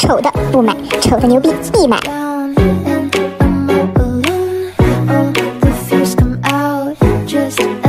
丑的不买，丑的牛逼必买。 Down and I'm all alone. All the fears come out just